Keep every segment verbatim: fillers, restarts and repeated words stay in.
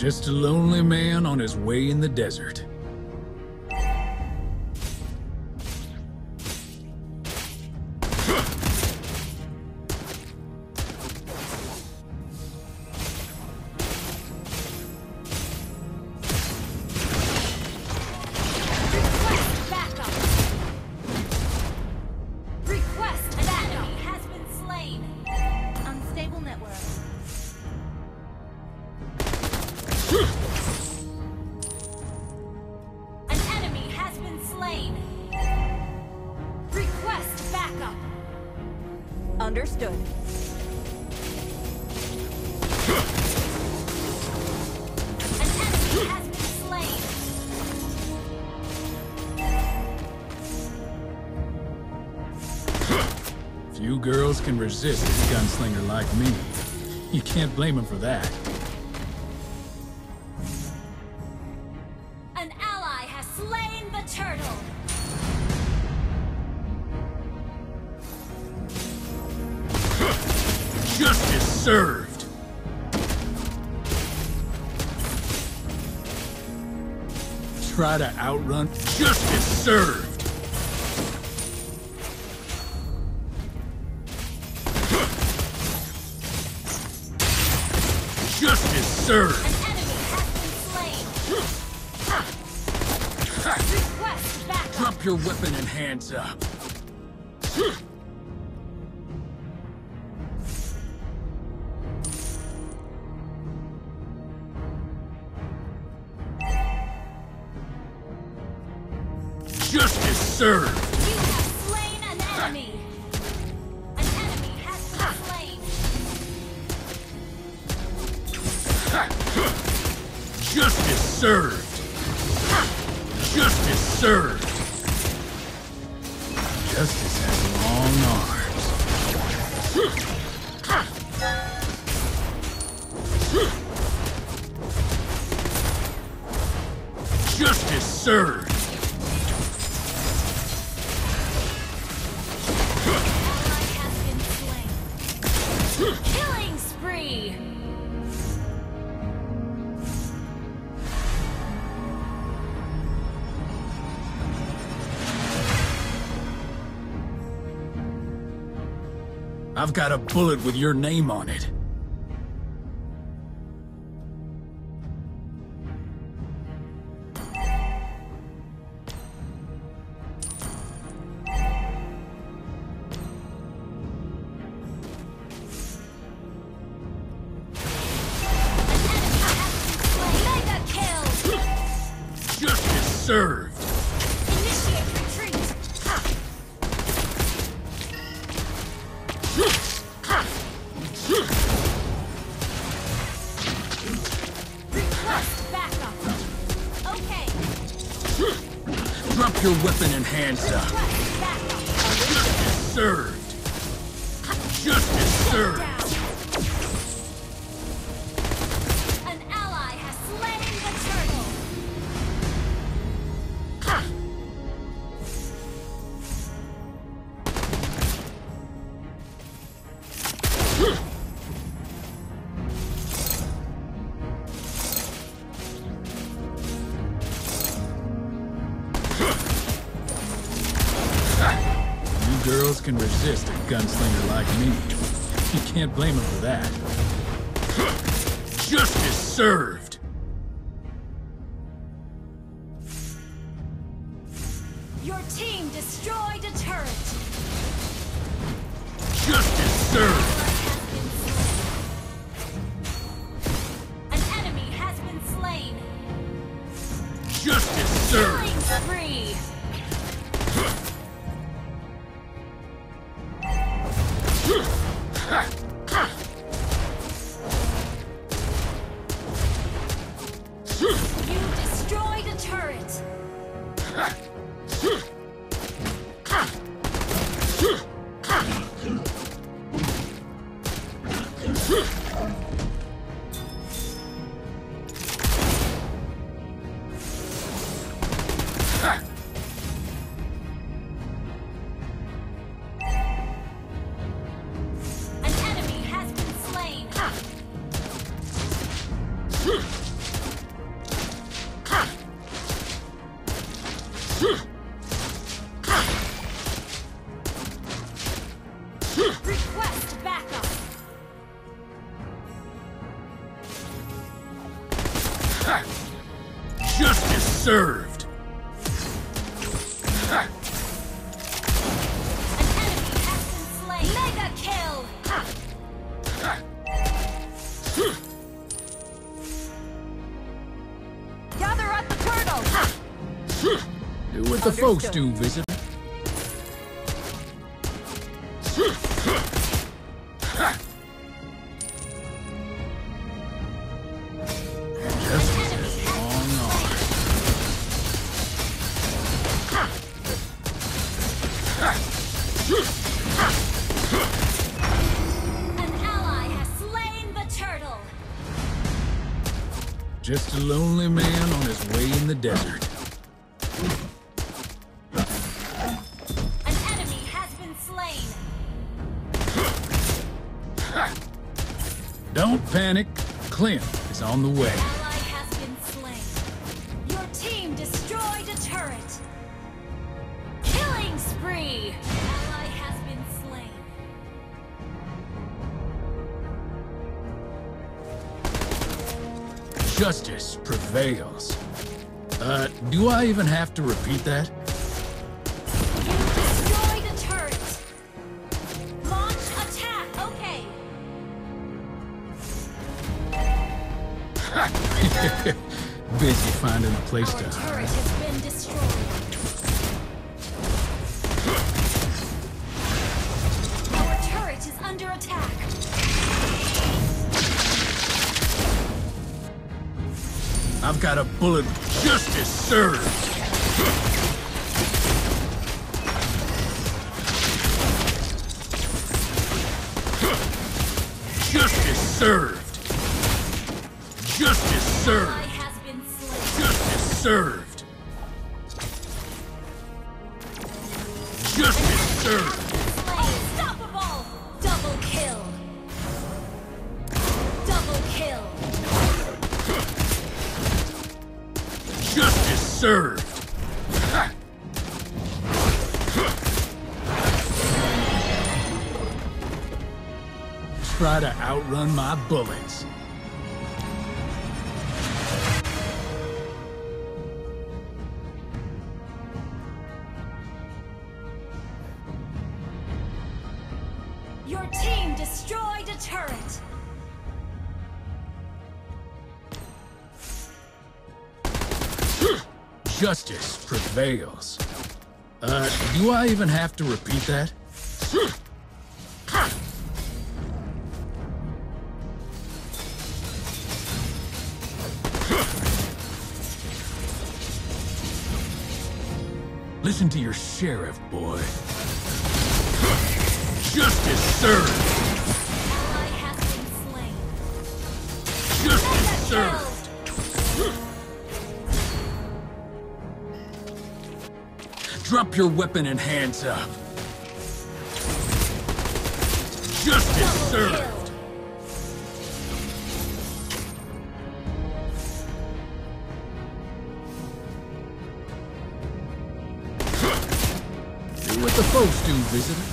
Just a lonely man on his way in the desert. Understood. An enemy has been slain. Few girls can resist a gunslinger like me. You can't blame him for that. An ally has slain the turtle. Justice served! Try to outrun... Justice served! Justice served! An enemy has been slain. Request backup. Drop your weapon and hands up. Justice served! You have slain an enemy! An enemy has been slain! Justice served! Justice served! Justice has long arms. Justice served! Killing spree! I've got a bullet with your name on it. Served. Initiate retreat. Request backup. Okay. Drop your weapon and hands up. Request backup. Justice served. Justice served. An ally has slain the turtle. You girls can resist a gunslinger like me. You can't blame them for that. Justice served! Your team destroyed a turret. Justice served! An enemy has been slain. Justice served! Killing spree. You destroyed a turret. An enemy has been slain. served. An enemy has been slain. Mega kill. Gather up the turtle. Do what the folks do, visitor. Justice has long arms. An ally has slain the turtle. Just a lonely man on his way in the desert. An enemy has been slain. Don't panic. Clint is on the way. Ally has been slain. Your team destroyed a turret. Killing spree. Ally has been slain. Justice prevails. Uh, do I even have to repeat that? You destroyed a turret. Launch attack. Okay. Busy finding a place Our to turret hide. has been destroyed. Our turret is under attack. I've got a bullet. Justice served. Justice served. Justice served. Ally has been slain. Justice served. Justice served. Unstoppable! Double kill. Double kill. Justice served. Try to outrun my bullets. Your team destroyed a turret. Justice prevails. Uh, do I even have to repeat that? Listen to your sheriff, boy. Justice served. Ally has been slain. Justice Mega served. Drop your weapon and hands up. Justice Double served. kill. Do what the folks do, visitor.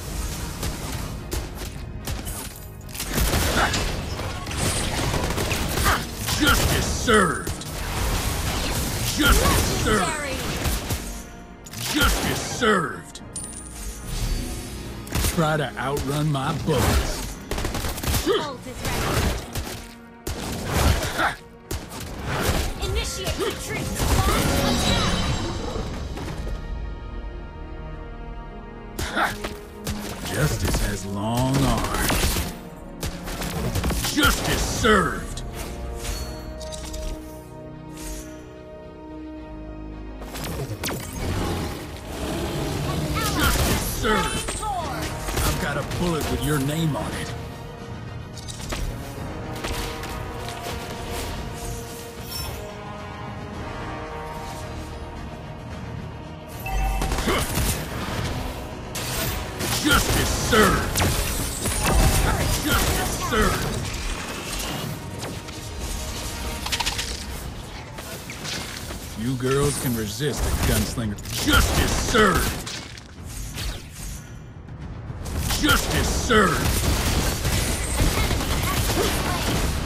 Justice served. Justice served. Legendary. Justice served. Try to outrun my bullets. Ult is ready. Initiate retreat. Launch attack. Justice has long arms. Justice served. Justice served. Thor. I've got a bullet with your name on it. Justice served. Justice served. You girls can resist a gunslinger. Justice served. Justice served.